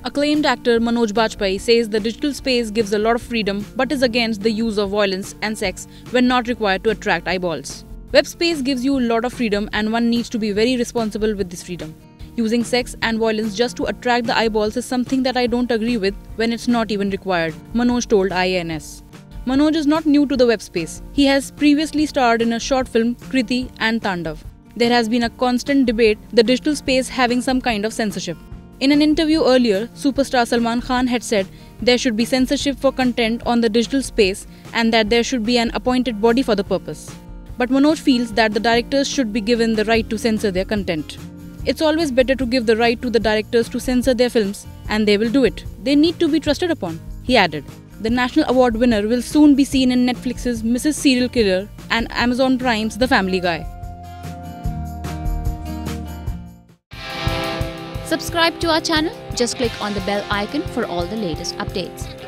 Acclaimed actor Manoj Bajpayee says the digital space gives a lot of freedom but is against the use of violence and sex when not required to attract eyeballs. Web space gives you a lot of freedom and one needs to be very responsible with this freedom. Using sex and violence just to attract the eyeballs is something that I don't agree with when it's not even required, Manoj told IANS. Manoj is not new to the web space. He has previously starred in a short film, Kriti and Tandav. There has been a constant debate the digital space having some kind of censorship. In an interview earlier, superstar Salman Khan had said there should be censorship for content on the digital space and that there should be an appointed body for the purpose. But Manoj feels that the directors should be given the right to censor their content. It's always better to give the right to the directors to censor their films, and they will do it. They need to be trusted upon, he added. The National Award winner will soon be seen in Netflix's Mrs. Serial Killer and Amazon Prime's The Family Guy. Subscribe to our channel. Just click on the bell icon for all the latest updates.